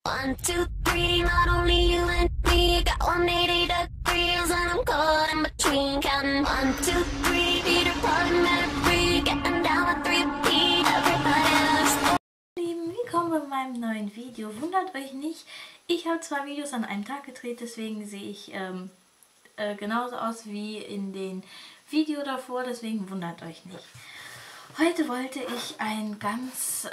One, two, three, not only you and me, got 180 degrees and I'm caught in between, counting one, two, three, Peter Pan, Mary Free, getting down with 3P, everybody else. Lieben, willkommen bei meinem neuen Video. Wundert euch nicht, ich habe 2 Videos an einem Tag gedreht, deswegen sehe ich genauso aus wie in den Video davor, deswegen wundert euch nicht. Heute wollte ich ein ganz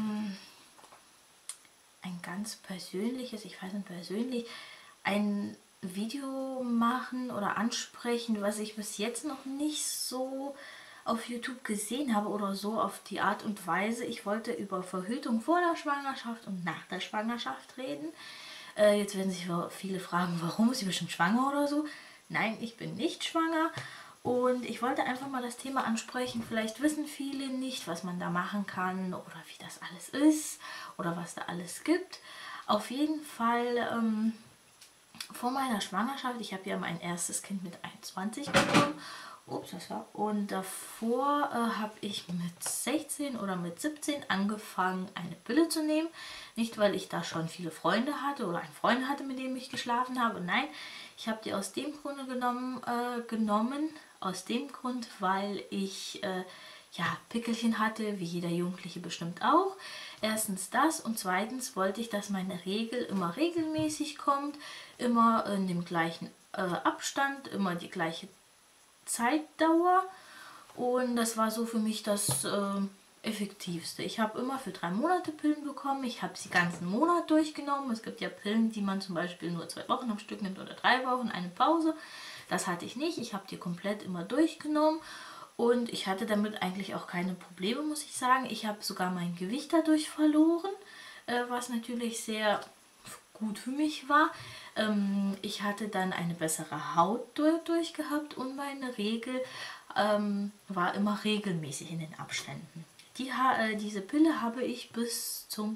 persönliches, ich weiß nicht persönlich, ein Video machen oder ansprechen, was ich bis jetzt noch nicht so auf YouTube gesehen habe oder so auf die Art und Weise. Ich wollte über Verhütung vor der Schwangerschaft und nach der Schwangerschaft reden. Jetzt werden sich viele fragen, warum, ist sie bestimmt schwanger oder so? Nein, ich bin nicht schwanger. Und ich wollte einfach mal das Thema ansprechen. Vielleicht wissen viele nicht, was man da machen kann oder wie das alles ist oder was da alles gibt. Auf jeden Fall vor meiner Schwangerschaft, ich habe ja mein erstes Kind mit 21 bekommen. Ups, das war. Und davor habe ich mit 16 oder mit 17 angefangen, eine Pille zu nehmen. Nicht, weil ich da schon viele Freunde hatte oder einen Freund hatte, mit dem ich geschlafen habe. Nein, ich habe die aus dem Grunde genommen. Aus dem Grund, weil ich ja, Pickelchen hatte, wie jeder Jugendliche bestimmt auch. Erstens das und zweitens wollte ich, dass meine Regel immer regelmäßig kommt, immer in dem gleichen Abstand, immer die gleiche Zeitdauer, und das war so für mich das Effektivste. Ich habe immer für 3 Monate Pillen bekommen, ich habe sie ganzen Monat durchgenommen. Es gibt ja Pillen, die man zum Beispiel nur 2 Wochen am Stück nimmt oder 3 Wochen, eine Pause. Das hatte ich nicht, ich habe die komplett immer durchgenommen und ich hatte damit eigentlich auch keine Probleme, muss ich sagen. Ich habe sogar mein Gewicht dadurch verloren, was natürlich sehr gut für mich war. Ich hatte dann eine bessere Haut dadurch gehabt und meine Regel war immer regelmäßig in den Abständen. Diese Pille habe ich bis zum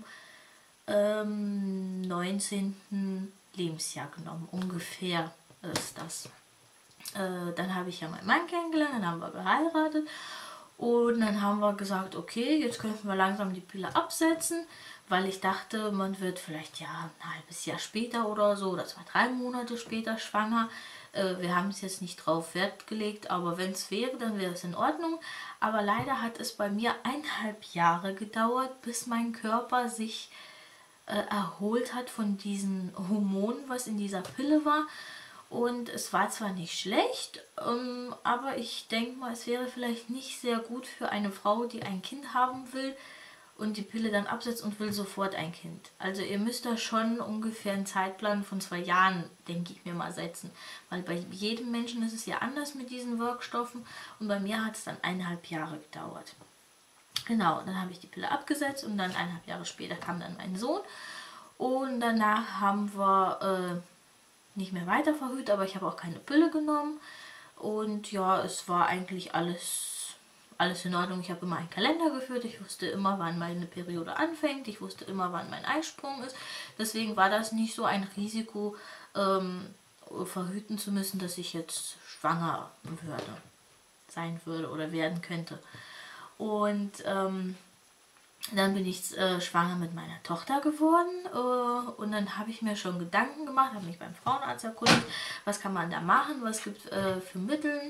19. Lebensjahr genommen, ungefähr ist das. Dann habe ich ja meinen Mann kennengelernt, dann haben wir geheiratet und dann haben wir gesagt, okay, jetzt könnten wir langsam die Pille absetzen, weil ich dachte, man wird vielleicht ja ein halbes Jahr später oder so, oder 2, 3 Monate später schwanger. Wir haben es jetzt nicht drauf Wert gelegt, aber wenn es wäre, dann wäre es in Ordnung. Aber leider hat es bei mir 1,5 Jahre gedauert, bis mein Körper sich erholt hat von diesen Hormonen, was in dieser Pille war. Und es war zwar nicht schlecht, aber ich denke mal, es wäre vielleicht nicht sehr gut für eine Frau, die ein Kind haben will und die Pille dann absetzt und will sofort ein Kind. Also ihr müsst da schon ungefähr einen Zeitplan von 2 Jahren, denke ich mir mal, setzen. Weil bei jedem Menschen ist es ja anders mit diesen Wirkstoffen und bei mir hat es dann 1,5 Jahre gedauert. Genau, dann habe ich die Pille abgesetzt und dann 1,5 Jahre später kam dann mein Sohn und danach haben wir nicht mehr weiter verhütet, aber ich habe auch keine Pille genommen und ja, es war eigentlich alles in Ordnung. Ich habe immer einen Kalender geführt, ich wusste immer, wann meine Periode anfängt, ich wusste immer, wann mein Eisprung ist, deswegen war das nicht so ein Risiko, verhüten zu müssen, dass ich jetzt schwanger sein würde oder werden könnte. Und dann bin ich schwanger mit meiner Tochter geworden und dann habe ich mir schon Gedanken gemacht, habe mich beim Frauenarzt erkundigt, was kann man da machen, was gibt es für Mittel,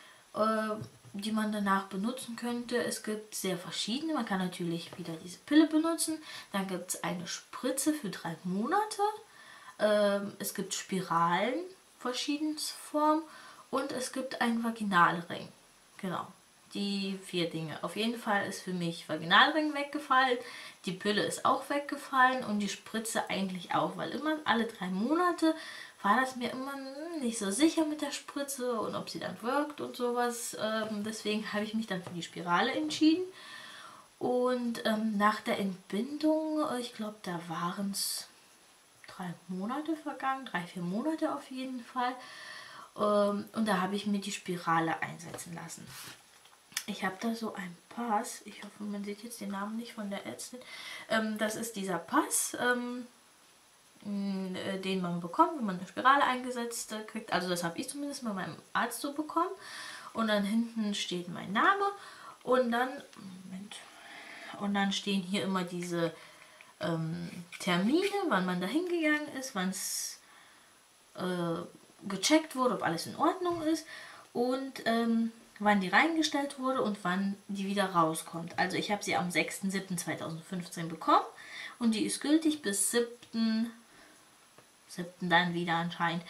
die man danach benutzen könnte. Es gibt sehr verschiedene, man kann natürlich wieder diese Pille benutzen, dann gibt es eine Spritze für 3 Monate, es gibt Spiralen, verschiedenster Form, und es gibt einen Vaginalring, genau. Die 4 Dinge. Auf jeden Fall ist für mich Vaginalring weggefallen, die Pille ist auch weggefallen und die Spritze eigentlich auch, weil immer alle 3 Monate war das mir immer nicht so sicher mit der Spritze und ob sie dann wirkt und sowas. Deswegen habe ich mich dann für die Spirale entschieden. Und nach der Entbindung, ich glaube, da waren es 3 Monate vergangen, 3, 4 Monate auf jeden Fall. Und da habe ich mir die Spirale einsetzen lassen. Ich habe da so einen Pass, ich hoffe, man sieht jetzt den Namen nicht von der Ärztin. Das ist dieser Pass, den man bekommt, wenn man eine Spirale eingesetzt kriegt. Also das habe ich zumindest bei meinem Arzt so bekommen. Und dann hinten steht mein Name und dann, Moment, und dann stehen hier immer diese Termine, wann man da hingegangen ist, wann es gecheckt wurde, ob alles in Ordnung ist und wann die reingestellt wurde und wann die wieder rauskommt. Also ich habe sie am 6.7.2015 bekommen und die ist gültig bis 7. dann wieder anscheinend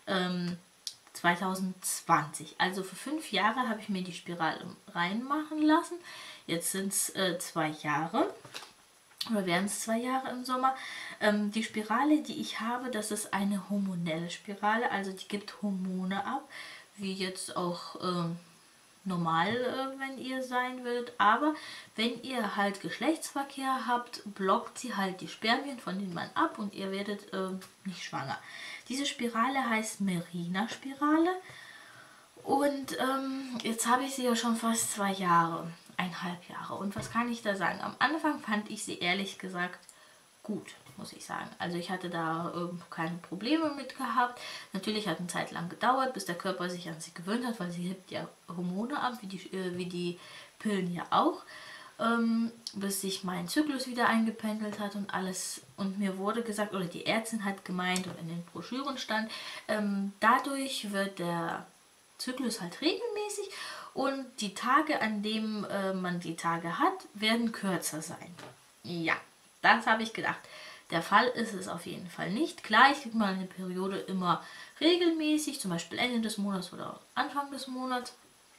2020. Also für 5 Jahre habe ich mir die Spirale reinmachen lassen. Jetzt sind es 2 Jahre. Oder werden es 2 Jahre im Sommer. Die Spirale, die ich habe, das ist eine hormonelle Spirale. Also die gibt Hormone ab. Wie jetzt auch normal, wenn ihr sein würdet. Aber wenn ihr halt Geschlechtsverkehr habt, blockt sie halt die Spermien von dem Mann ab und ihr werdet nicht schwanger. Diese Spirale heißt Mirena-Spirale. Und jetzt habe ich sie ja schon fast 2 Jahre. 1,5 Jahre. Und was kann ich da sagen? Am Anfang fand ich sie ehrlich gesagt gut, muss ich sagen. Also ich hatte da keine Probleme mit gehabt. Natürlich hat eine Zeit lang gedauert, bis der Körper sich an sie gewöhnt hat, weil sie hebt ja Hormone ab, wie die Pillen ja auch. Bis sich mein Zyklus wieder eingependelt hat und alles. Und mir wurde gesagt, oder die Ärztin hat gemeint, oder in den Broschüren stand, dadurch wird der Zyklus halt regelmäßig und die Tage, an denen man die Tage hat, werden kürzer sein. Ja, das habe ich gedacht. Der Fall ist es auf jeden Fall nicht. Klar, ich kriege mal eine Periode immer regelmäßig, zum Beispiel Ende des Monats oder Anfang des Monats.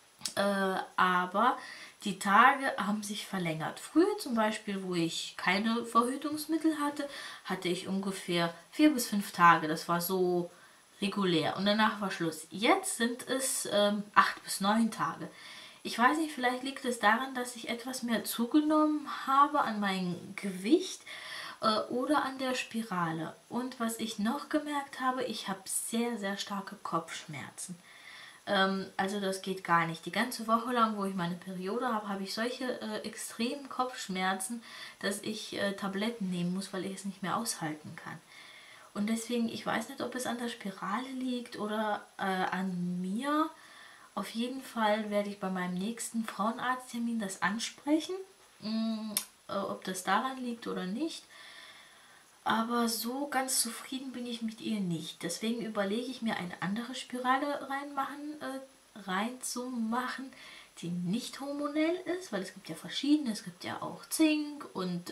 Aber die Tage haben sich verlängert. Früher zum Beispiel, wo ich keine Verhütungsmittel hatte, hatte ich ungefähr 4 bis 5 Tage. Das war so regulär und danach war Schluss. Jetzt sind es 8 bis 9 Tage. Ich weiß nicht, vielleicht liegt es daran, dass ich etwas mehr zugenommen habe an meinem Gewicht oder an der Spirale. Und was ich noch gemerkt habe, ich habe sehr, sehr starke Kopfschmerzen. Also das geht gar nicht. Die ganze Woche lang, wo ich meine Periode habe, habe ich solche extremen Kopfschmerzen, dass ich Tabletten nehmen muss, weil ich es nicht mehr aushalten kann. Und deswegen, ich weiß nicht, ob es an der Spirale liegt oder an mir. Auf jeden Fall werde ich bei meinem nächsten Frauenarzttermin das ansprechen, ob das daran liegt oder nicht. Aber so ganz zufrieden bin ich mit ihr nicht. Deswegen überlege ich mir eine andere Spirale reinzumachen, die nicht hormonell ist, weil es gibt ja verschiedene. Es gibt ja auch Zink und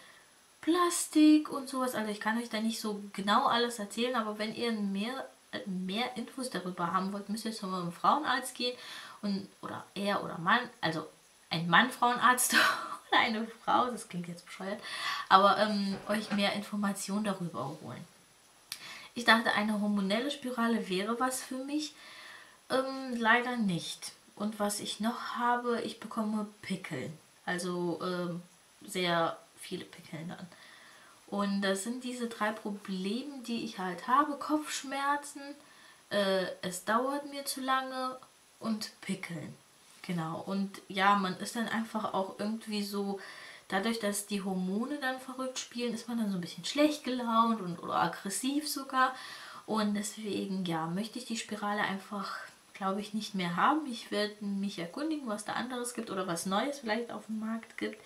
Plastik und sowas. Also ich kann euch da nicht so genau alles erzählen, aber wenn ihr mehr Infos darüber haben wollt, müsst ihr zum Frauenarzt gehen oder er oder Mann, also ein Mann-Frauenarzt oder eine Frau, das klingt jetzt bescheuert, aber euch mehr Informationen darüber holen. Ich dachte, eine hormonelle Spirale wäre was für mich, leider nicht. Und was ich noch habe, ich bekomme Pickel, also sehr viele Pickeln dann. Und das sind diese 3 Probleme, die ich halt habe. Kopfschmerzen, es dauert mir zu lange und Pickeln. Genau. Und ja, man ist dann einfach auch irgendwie so, dadurch, dass die Hormone dann verrückt spielen, ist man dann so ein bisschen schlecht gelaunt oder aggressiv sogar. Und deswegen, ja, möchte ich die Spirale einfach, glaube ich, nicht mehr haben. Ich werde mich erkundigen, was da anderes gibt oder was Neues vielleicht auf dem Markt gibt.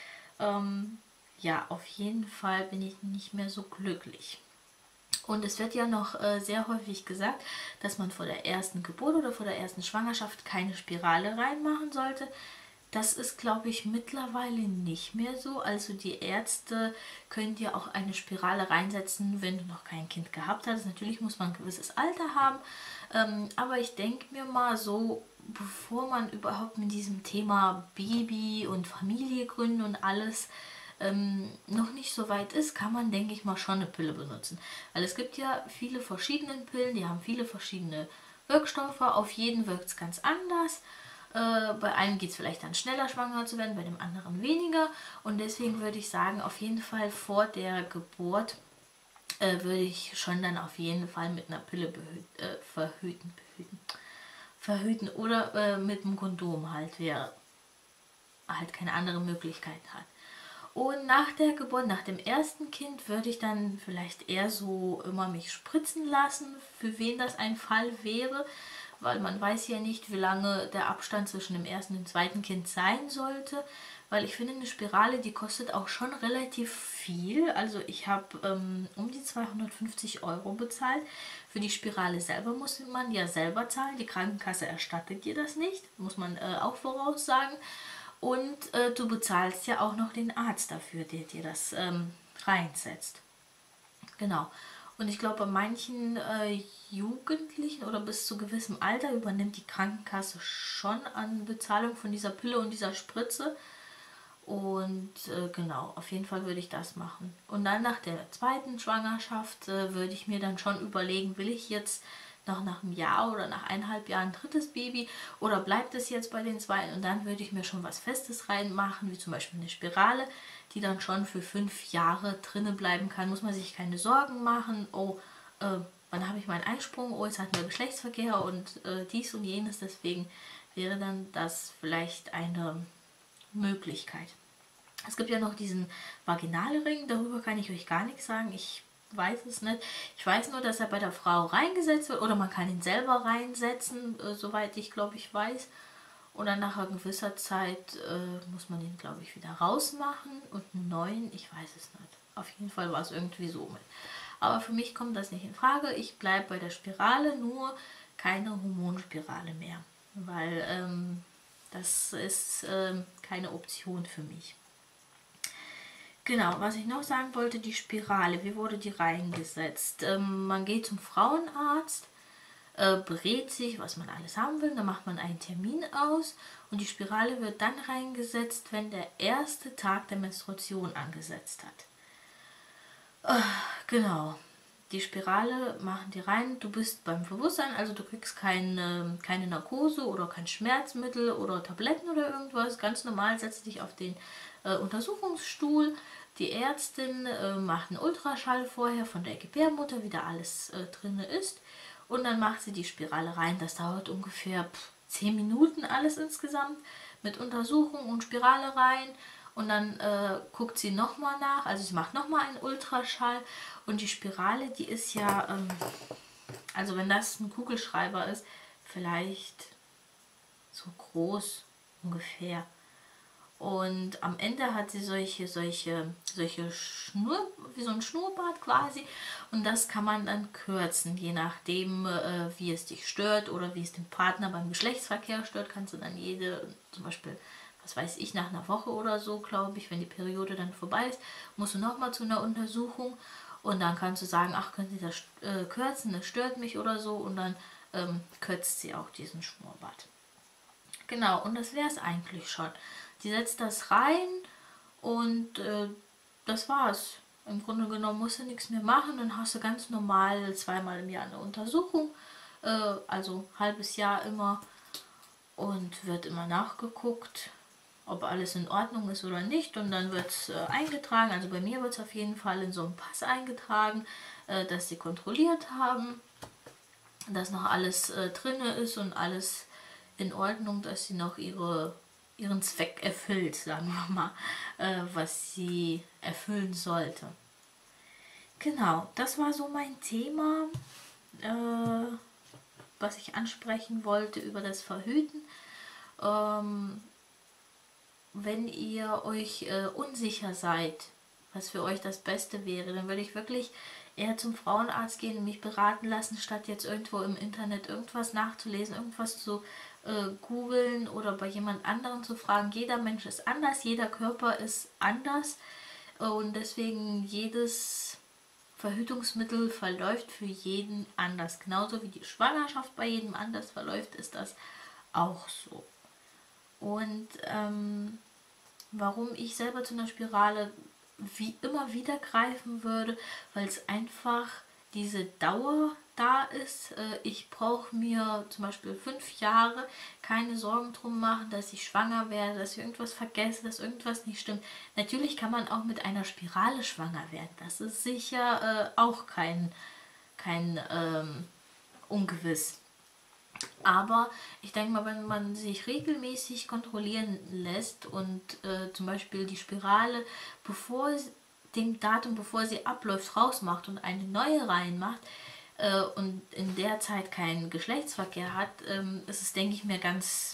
Ja, auf jeden Fall bin ich nicht mehr so glücklich. Und es wird ja noch sehr häufig gesagt, dass man vor der ersten Geburt oder vor der ersten Schwangerschaft keine Spirale reinmachen sollte. Das ist, glaube ich, mittlerweile nicht mehr so. Also die Ärzte können dir auch eine Spirale reinsetzen, wenn du noch kein Kind gehabt hast. Natürlich muss man ein gewisses Alter haben. Aber ich denke mir mal so, bevor man überhaupt mit diesem Thema Baby und Familie gründen und alles noch nicht so weit ist, kann man, denke ich mal, schon eine Pille benutzen. Weil es gibt ja viele verschiedene Pillen, die haben viele verschiedene Wirkstoffe. Auf jeden wirkt es ganz anders. Bei einem geht es vielleicht dann schneller, schwanger zu werden, bei dem anderen weniger. Und deswegen würde ich sagen, auf jeden Fall vor der Geburt würde ich schon dann auf jeden Fall mit einer Pille verhüten oder mit einem Kondom halt, wer halt keine andere Möglichkeit hat. Und nach der Geburt, nach dem ersten Kind, würde ich dann vielleicht eher so immer mich spritzen lassen, für wen das ein Fall wäre, weil man weiß ja nicht, wie lange der Abstand zwischen dem ersten und dem zweiten Kind sein sollte. weil ich finde, eine Spirale, die kostet auch schon relativ viel. Also ich habe um die 250 Euro bezahlt. Für die Spirale selber muss man ja selber zahlen. Die Krankenkasse erstattet dir das nicht, muss man auch voraussagen. Und du bezahlst ja auch noch den Arzt dafür, der dir das reinsetzt. Genau. Und ich glaube, bei manchen Jugendlichen oder bis zu gewissem Alter übernimmt die Krankenkasse schon an Bezahlung von dieser Pille und dieser Spritze. Und genau, auf jeden Fall würde ich das machen. Und dann nach der zweiten Schwangerschaft würde ich mir dann schon überlegen, will ich jetzt noch nach einem Jahr oder nach 1,5 Jahren ein drittes Baby oder bleibt es jetzt bei den zwei? Und dann würde ich mir schon was Festes reinmachen, wie zum Beispiel eine Spirale, die dann schon für 5 Jahre drinne bleiben kann. Muss man sich keine Sorgen machen, oh, wann habe ich meinen Einsprung, oh, jetzt hatten wir Geschlechtsverkehr und dies und jenes. Deswegen wäre dann das vielleicht eine Möglichkeit. Es gibt ja noch diesen Vaginalring, darüber kann ich euch gar nichts sagen. Ich weiß es nicht. Ich weiß nur, dass er bei der Frau reingesetzt wird oder man kann ihn selber reinsetzen, soweit ich glaube ich weiß. Und dann nach einer gewisser Zeit muss man den glaube ich wieder rausmachen und einen neuen, ich weiß es nicht. Auf jeden Fall war es irgendwie so mit. Aber für mich kommt das nicht in Frage. Ich bleibe bei der Spirale, nur keine Hormonspirale mehr, weil das ist keine Option für mich. Genau, was ich noch sagen wollte, die Spirale, wie wurde die reingesetzt? Man geht zum Frauenarzt, berät sich, was man alles haben will, dann macht man einen Termin aus und die Spirale wird dann reingesetzt, wenn der erste Tag der Menstruation angesetzt hat. Genau, die Spirale machen die rein, du bist beim Bewusstsein, also du kriegst keine Narkose oder kein Schmerzmittel oder Tabletten oder irgendwas, ganz normal setzt dich auf den Untersuchungsstuhl. Die Ärztin macht einen Ultraschall vorher von der Gebärmutter, wie da alles drin ist. Und dann macht sie die Spirale rein. Das dauert ungefähr 10 Minuten alles insgesamt mit Untersuchung und Spirale rein. Und dann guckt sie nochmal nach, also sie macht nochmal einen Ultraschall. Und die Spirale, die ist ja, also wenn das ein Kugelschreiber ist, vielleicht so groß ungefähr. Und am Ende hat sie solche Schnur, wie so ein Schnurrbart quasi. Und das kann man dann kürzen, je nachdem, wie es dich stört oder wie es den Partner beim Geschlechtsverkehr stört, kannst du dann zum Beispiel, was weiß ich, nach einer Woche oder so, glaube ich, wenn die Periode dann vorbei ist, musst du nochmal zu einer Untersuchung. Und dann kannst du sagen, ach, können Sie das kürzen, das stört mich oder so. Und dann kürzt sie auch diesen Schnurrbart. Genau, und das wäre es eigentlich schon. Die setzt das rein und das war's. Im Grunde genommen musst du nichts mehr machen. Dann hast du ganz normal 2-mal im Jahr eine Untersuchung. Also halbes Jahr immer. Und wird immer nachgeguckt, ob alles in Ordnung ist oder nicht. Und dann wird es eingetragen. Also bei mir wird es auf jeden Fall in so einem Pass eingetragen, dass sie kontrolliert haben, dass noch alles drin ist und alles in Ordnung, dass sie noch ihren Zweck erfüllt, sagen wir mal, was sie erfüllen sollte. Genau, das war so mein Thema, was ich ansprechen wollte über das Verhüten. Wenn ihr euch unsicher seid, was für euch das Beste wäre, dann würde ich wirklich eher zum Frauenarzt gehen und mich beraten lassen, statt jetzt irgendwo im Internet irgendwas nachzulesen, irgendwas zu googeln oder bei jemand anderen zu fragen. Jeder Mensch ist anders, jeder Körper ist anders und deswegen jedes Verhütungsmittel verläuft für jeden anders. Genauso wie die Schwangerschaft bei jedem anders verläuft, ist das auch so. Und warum ich selber zu einer Spirale immer wieder greifen würde, weil es einfach diese Dauer da ist. Ich brauche mir zum Beispiel 5 Jahre keine Sorgen drum machen, dass ich schwanger werde, dass ich irgendwas vergesse, dass irgendwas nicht stimmt. Natürlich kann man auch mit einer Spirale schwanger werden. Das ist sicher auch kein Ungewiss. Aber ich denke mal, wenn man sich regelmäßig kontrollieren lässt und zum Beispiel die Spirale bevor sie abläuft, rausmacht und eine neue reinmacht und in der Zeit keinen Geschlechtsverkehr hat, ist es, denke ich mir, ganz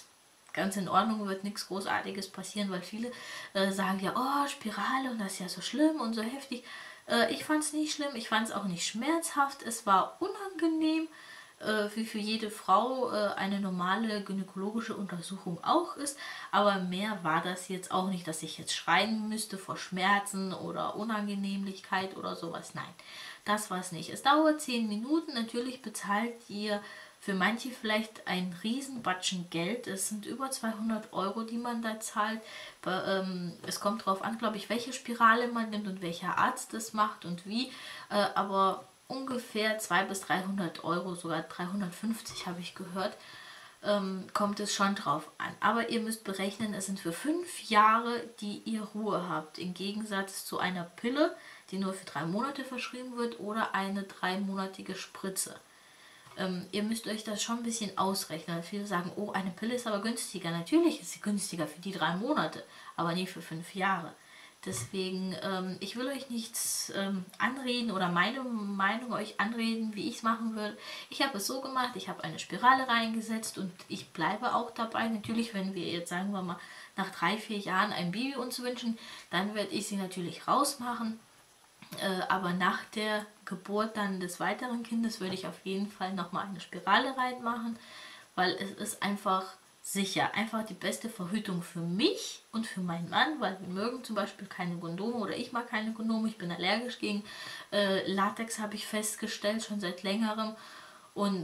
ganz in Ordnung, wird nichts Großartiges passieren, weil viele sagen ja, oh, Spirale und das ist ja so schlimm und so heftig. Ich fand es nicht schlimm, ich fand es auch nicht schmerzhaft, es war unangenehm, wie für jede Frau eine normale gynäkologische Untersuchung auch ist, aber mehr war das jetzt auch nicht, dass ich jetzt schreien müsste vor Schmerzen oder Unangenehmlichkeit oder sowas. Nein, das war es nicht. Es dauert 10 Minuten, natürlich bezahlt ihr für manche vielleicht ein Riesenbatschen Geld. Es sind über 200 Euro, die man da zahlt. Es kommt darauf an, glaube ich, welche Spirale man nimmt und welcher Arzt das macht und wie. Aber ungefähr 200 bis 300 Euro, sogar 350 habe ich gehört, kommt es schon drauf an. Aber ihr müsst berechnen, es sind für 5 Jahre, die ihr Ruhe habt. Im Gegensatz zu einer Pille, die nur für 3 Monate verschrieben wird oder eine 3-monatige Spritze. Ihr müsst euch das schon ein bisschen ausrechnen. Viele sagen, oh, eine Pille ist aber günstiger. Natürlich ist sie günstiger für die 3 Monate, aber nicht für 5 Jahre. Deswegen, ich will euch nichts anreden oder meine Meinung euch anreden, wie ich es machen würde. Ich habe es so gemacht, ich habe eine Spirale reingesetzt und ich bleibe auch dabei. Natürlich, wenn wir jetzt, sagen wir mal, nach 3, 4 Jahren ein Baby uns wünschen, dann werde ich sie natürlich rausmachen. Aber nach der Geburt dann des weiteren Kindes würde ich auf jeden Fall nochmal eine Spirale reinmachen, weil es ist einfach sicher, einfach die beste Verhütung für mich und für meinen Mann, weil wir mögen zum Beispiel keine Kondome oder ich mag keine Kondome, ich bin allergisch gegen Latex, habe ich festgestellt, schon seit längerem und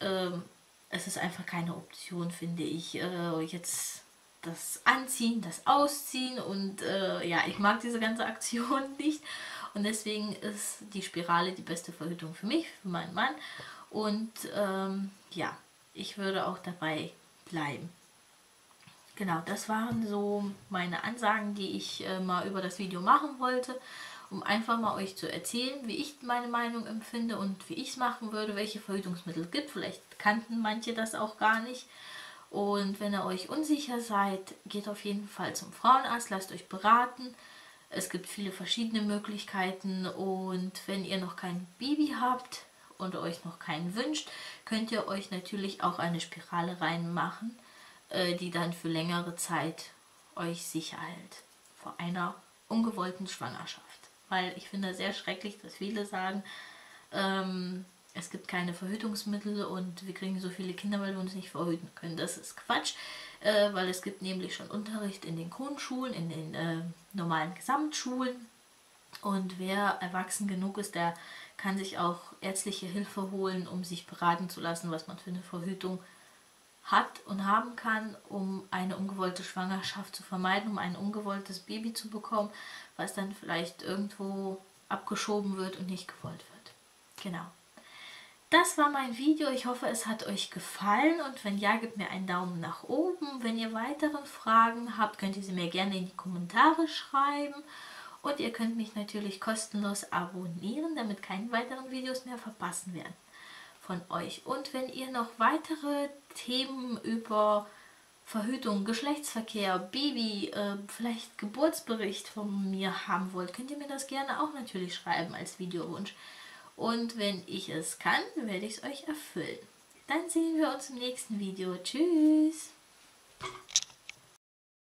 es ist einfach keine Option, finde ich, jetzt das Anziehen, das Ausziehen und ja, ich mag diese ganze Aktion nicht. Und deswegen ist die Spirale die beste Verhütung für mich, für meinen Mann. Und ja, ich würde auch dabei bleiben. Genau, das waren so meine Ansagen, die ich mal über das Video machen wollte, um einfach mal euch zu erzählen, wie ich meine Meinung empfinde und wie ich es machen würde, welche Verhütungsmittel es gibt. Vielleicht kannten manche das auch gar nicht. Und wenn ihr euch unsicher seid, geht auf jeden Fall zum Frauenarzt, lasst euch beraten. Es gibt viele verschiedene Möglichkeiten und wenn ihr noch kein Baby habt und euch noch keinen wünscht, könnt ihr euch natürlich auch eine Spirale reinmachen, die dann für längere Zeit euch sicher hält vor einer ungewollten Schwangerschaft. Weil ich finde es sehr schrecklich, dass viele sagen, es gibt keine Verhütungsmittel und wir kriegen so viele Kinder, weil wir uns nicht verhüten können. Das ist Quatsch, weil es gibt nämlich schon Unterricht in den Grundschulen, in den normalen Gesamtschulen. Und wer erwachsen genug ist, der kann sich auch ärztliche Hilfe holen, um sich beraten zu lassen, was man für eine Verhütung hat und haben kann, um eine ungewollte Schwangerschaft zu vermeiden, um ein ungewolltes Baby zu bekommen, was dann vielleicht irgendwo abgeschoben wird und nicht gewollt wird. Genau. Das war mein Video. Ich hoffe, es hat euch gefallen und wenn ja, gebt mir einen Daumen nach oben. Wenn ihr weitere Fragen habt, könnt ihr sie mir gerne in die Kommentare schreiben und ihr könnt mich natürlich kostenlos abonnieren, damit keine weiteren Videos mehr verpassen werden von euch. Und wenn ihr noch weitere Themen über Verhütung, Geschlechtsverkehr, Baby, vielleicht Geburtsbericht von mir haben wollt, könnt ihr mir das gerne auch natürlich schreiben als Videowunsch. Und wenn ich es kann, werde ich es euch erfüllen. Dann sehen wir uns im nächsten Video. Tschüss!